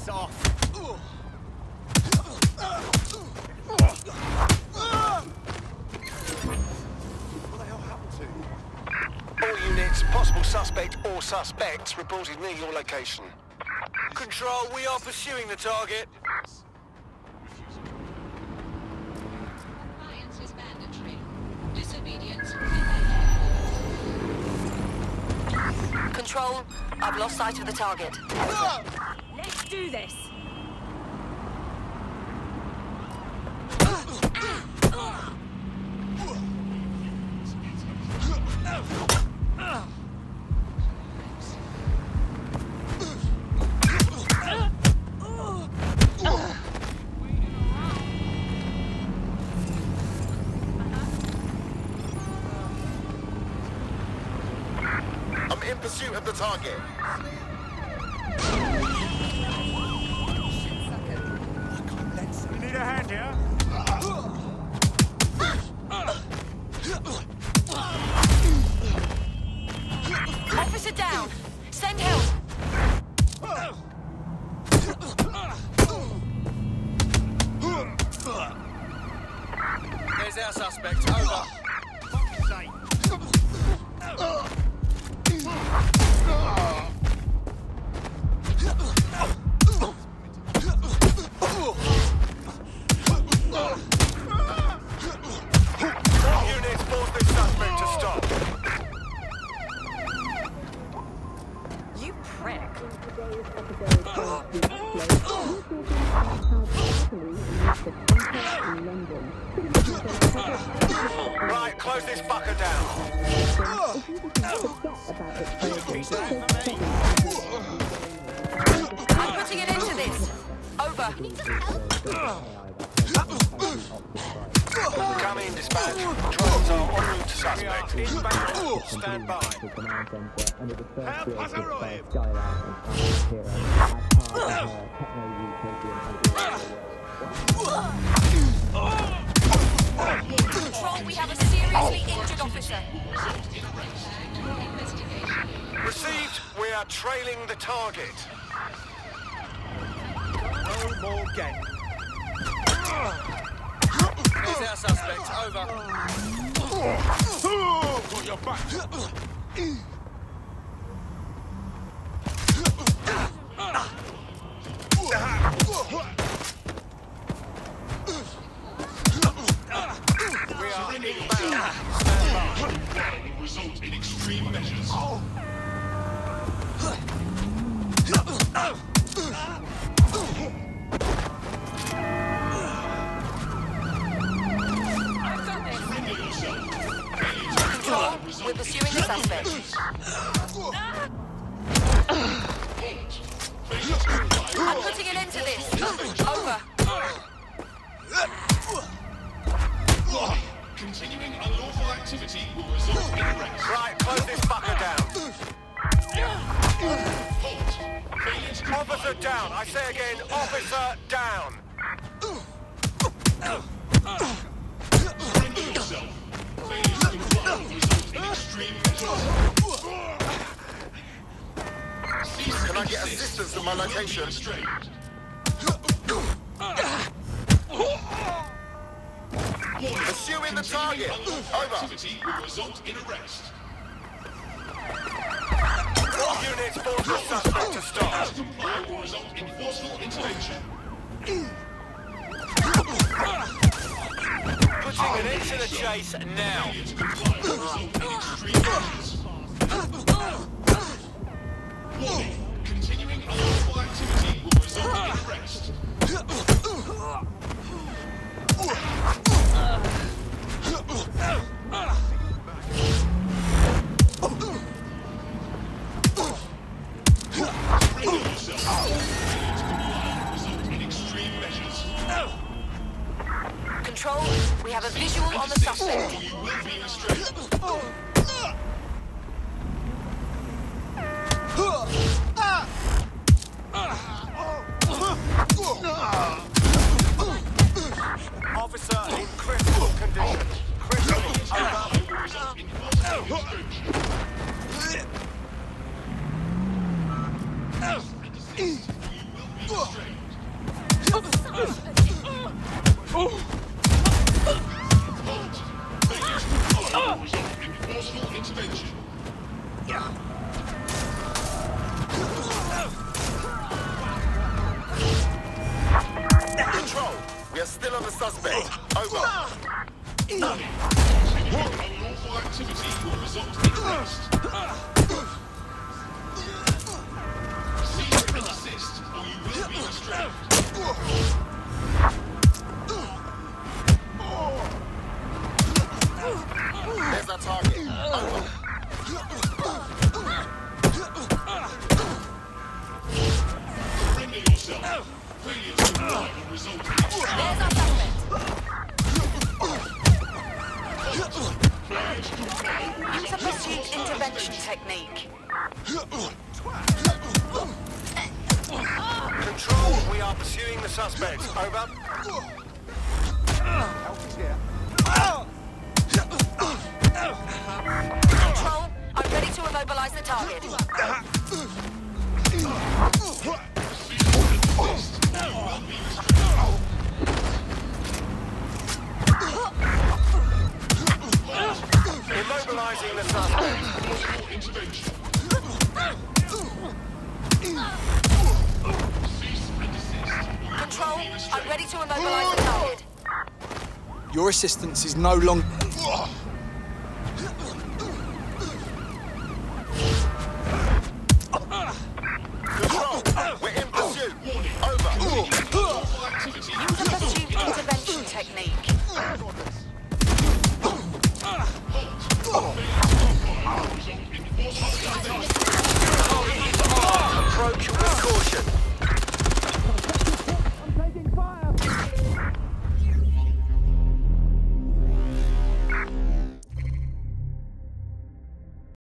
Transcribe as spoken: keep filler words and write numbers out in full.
Piss off! What the hell happened to you? All units, possible suspect or suspects reported near your location. Control, we are pursuing the target. Compliance is mandatory. Disobedience. Control, I've lost sight of the target. Let's do this. I'm in pursuit of the target. You need a hand here? Officer down! Send help! There's our suspect. Over. Fuck's sake. All units, force this suspect to stop. You prick. Right, close this fucker down. I'm putting an end to this. Over. Come in, dispatch. Drones are en route to We are suspect. inbound. Stand by. Help has arrived! Control, we have a seriously injured officer. Received. We are trailing the target. No more game. There's our suspect. Over. Got your back. We are inbound. Stand by. Will result in extreme measures. I've got this. Render yourself. Control, we're pursuing the suspect. I'm putting an end to this. Over. Continuing unlawful activity will result in arrest. Right, close this fucker down. Halt. Failure to comply. Officer down. I say again, officer down. Render yourself. Failure to comply will result in extreme measures. Cease Can I and get desist. assistance from my location? Restrained. Pursuing the target. Unlawful Over. activity will result in arrest. All units, force the suspect to stop. Failure to comply will result in forceful intervention. Putting an end to the chase now. Failure to comply will result in extreme measures. Warning. Continuing unlawful activity will result in arrest. Render yourself. Failure to comply will result in extreme measures. Control, we have a visual on the Desist, suspect. or you will be restrained. Officer in critical condition. Critical. Over. Will result in forceful intervention. Desist, or you will be restrained. Forceful intervention. Control. We are still on the suspect. Over. Unlawful activity will result in arrest. Cease and desist, or you will be restrained. There's our target. Over. Surrender yourself. Failure to comply will result in There's our suspect. Use a pursuit intervention technique. Control, we are pursuing the suspect. Over. Control, I'm ready to immobilize the target. Immobilizing the suspect. forceful intervention. Cease and desist. Control, I'm ready to immobilize the target. Your assistance is no longer...